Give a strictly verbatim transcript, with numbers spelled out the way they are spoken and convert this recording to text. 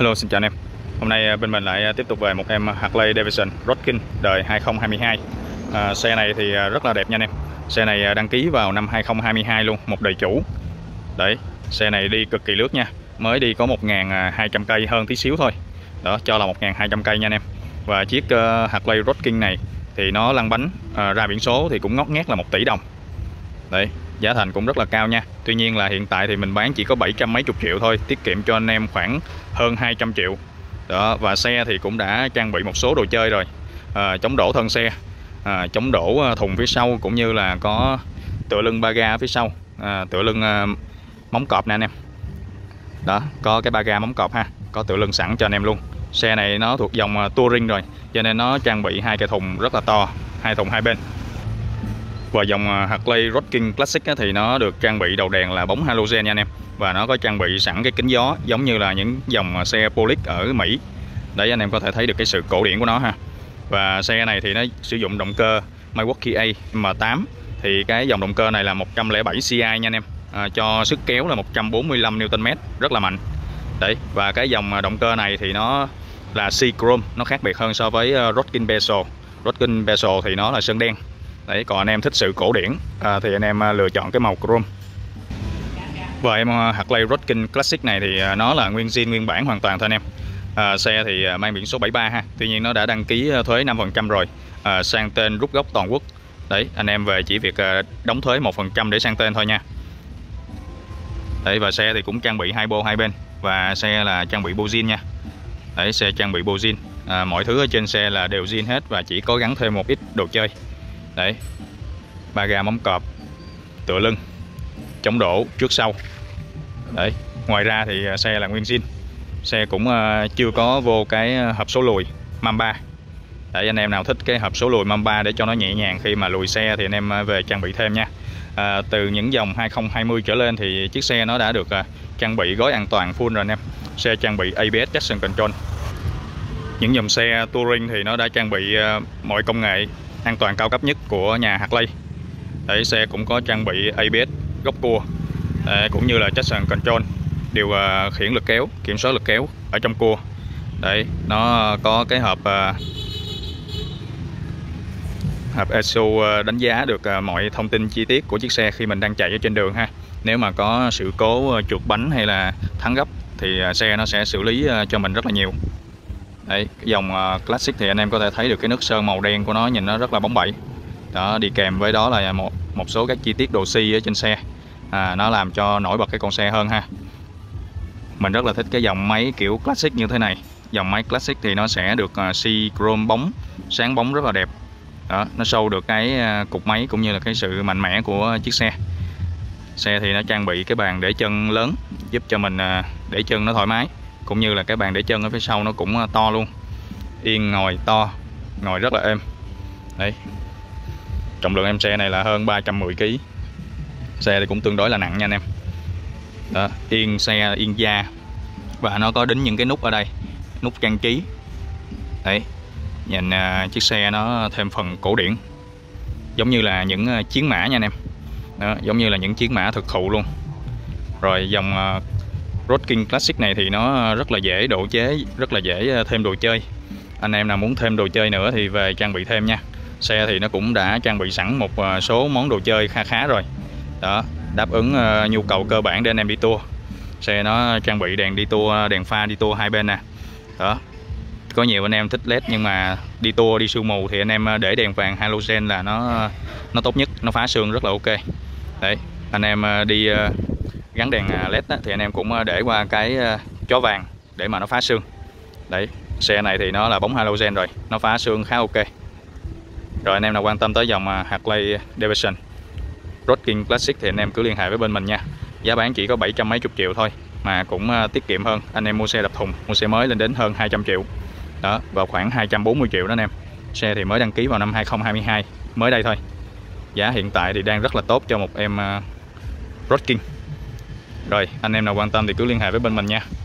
Hello, xin chào anh em. Hôm nay bên mình lại tiếp tục về một em Harley Davidson Road King đời hai không hai hai. à, Xe này thì rất là đẹp nha anh em. Xe này đăng ký vào năm hai không hai hai luôn, một đời chủ. Đấy, xe này đi cực kỳ lướt nha. Mới đi có một nghìn hai trăm cây hơn tí xíu thôi. Đó, cho là một nghìn hai trăm cây nha anh em. Và chiếc uh, Harley Road King này thì nó lăn bánh uh, ra biển số thì cũng ngót nghét là một tỷ đồng. Đấy, giá thành cũng rất là cao nha. Tuy nhiên là hiện tại thì mình bán chỉ có bảy trăm mấy chục triệu thôi, tiết kiệm cho anh em khoảng hơn hai trăm triệu. Đó, và xe thì cũng đã trang bị một số đồ chơi rồi. à, Chống đổ thân xe, à, chống đổ thùng phía sau, cũng như là có tựa lưng ba ga phía sau, à, tựa lưng à, móng cọp nè anh em. Đó, có cái ba ga móng cọp ha, có tựa lưng sẵn cho anh em luôn. Xe này nó thuộc dòng touring rồi, cho nên nó trang bị hai cái thùng rất là to, hai thùng hai bên. Và dòng Harley Road King Classic thì nó được trang bị đầu đèn là bóng halogen nha anh em. Và nó có trang bị sẵn cái kính gió giống như là những dòng xe Polish ở Mỹ. Đấy, anh em có thể thấy được cái sự cổ điển của nó ha. Và xe này thì nó sử dụng động cơ Milwaukee A M tám. Thì cái dòng động cơ này là một trăm lẻ bảy C I nha anh em, à, cho sức kéo là một trăm bốn mươi lăm Newton mét, rất là mạnh. Đấy, và cái dòng động cơ này thì nó là C-Chrome, nó khác biệt hơn so với Road King Bezel. Road King Bezel thì nó là sơn đen. Đấy, còn anh em thích sự cổ điển à, thì anh em lựa chọn cái màu chrome. Và em Harley Road King Classic này thì nó là nguyên zin nguyên bản hoàn toàn thôi anh em. à, Xe thì mang biển số bảy ba ha. Tuy nhiên nó đã đăng ký thuế năm phần trăm rồi, à, sang tên rút gốc toàn quốc. Đấy, anh em về chỉ việc đóng thuế một phần trăm để sang tên thôi nha. Đấy, và xe thì cũng trang bị hai bô hai bên. Và xe là trang bị bô zin nha. Đấy, xe trang bị bô zin, à, mọi thứ ở trên xe là đều zin hết, và chỉ có gắn thêm một ít đồ chơi. Đấy, ba ga móng cọp, tựa lưng, chống đổ trước sau. Đấy, ngoài ra thì xe là nguyên zin. Xe cũng uh, chưa có vô cái hộp số lùi Mamba. Để anh em nào thích cái hộp số lùi Mamba để cho nó nhẹ nhàng khi mà lùi xe thì anh em về trang bị thêm nha. à, Từ những dòng hai không hai không trở lên thì chiếc xe nó đã được uh, trang bị gói an toàn full rồi anh em. Xe trang bị A B S Traction Control. Những dòng xe touring thì nó đã trang bị uh, mọi công nghệ an toàn cao cấp nhất của nhà Harley. Đấy, xe cũng có trang bị A B S góc cua, đấy, cũng như là Traction Control, điều uh, khiển lực kéo, kiểm soát lực kéo ở trong cua. Đấy, nó có cái hộp uh, hộp e ét u đánh giá được uh, mọi thông tin chi tiết của chiếc xe khi mình đang chạy ở trên đường ha. Nếu mà có sự cố uh, chuột bánh hay là thắng gấp thì uh, xe nó sẽ xử lý uh, cho mình rất là nhiều. Đấy, cái dòng uh, Classic thì anh em có thể thấy được cái nước sơn màu đen của nó, nhìn nó rất là bóng bẩy. Đó, đi kèm với đó là một một số các chi tiết đồ xi ở trên xe, à, nó làm cho nổi bật cái con xe hơn ha. Mình rất là thích cái dòng máy kiểu Classic như thế này. Dòng máy Classic thì nó sẽ được uh, C-Chrome bóng, sáng bóng rất là đẹp. Đó, nó show được cái uh, cục máy cũng như là cái sự mạnh mẽ của chiếc xe. Xe thì nó trang bị cái bàn để chân lớn, giúp cho mình uh, để chân nó thoải mái, cũng như là cái bàn để chân ở phía sau nó cũng uh, to luôn. Yên ngồi to, ngồi rất là êm. Đấy, trọng lượng em xe này là hơn ba trăm mười ki lô gam. Xe thì cũng tương đối là nặng nha anh em. Đó, yên xe, yên da. Và nó có đính những cái nút ở đây, nút trang trí. Đấy, nhìn uh, chiếc xe nó thêm phần cổ điển, giống như là những uh, chiến mã nha anh em. Đó, giống như là những chiến mã thực thụ luôn. Rồi dòng uh, Road King Classic này thì nó rất là dễ độ chế, rất là dễ thêm đồ chơi. Anh em nào muốn thêm đồ chơi nữa thì về trang bị thêm nha. Xe thì nó cũng đã trang bị sẵn một số món đồ chơi kha khá rồi. Đó, đáp ứng uh, nhu cầu cơ bản để anh em đi tour. Xe nó trang bị đèn đi tour, đèn pha đi tour hai bên nè. Đó, có nhiều anh em thích led nhưng mà đi tour, đi sương mù thì anh em để đèn vàng halogen là nó nó tốt nhất, nó phá sương rất là ok. Đấy, anh em đi uh, gắn đèn led á, thì anh em cũng để qua cái uh, chó vàng để mà nó phá sương. Đấy, xe này thì nó là bóng halogen rồi, nó phá sương khá ok. Rồi anh em nào quan tâm tới dòng Harley Davidson Road King Classic thì anh em cứ liên hệ với bên mình nha. Giá bán chỉ có bảy trăm mấy chục triệu thôi mà cũng uh, tiết kiệm hơn. Anh em mua xe đập thùng, mua xe mới lên đến hơn hai trăm triệu. Đó, vào khoảng hai trăm bốn mươi triệu đó anh em. Xe thì mới đăng ký vào năm hai không hai hai, mới đây thôi. Giá hiện tại thì đang rất là tốt cho một em uh, Road King. Rồi, anh em nào quan tâm thì cứ liên hệ với bên mình nha.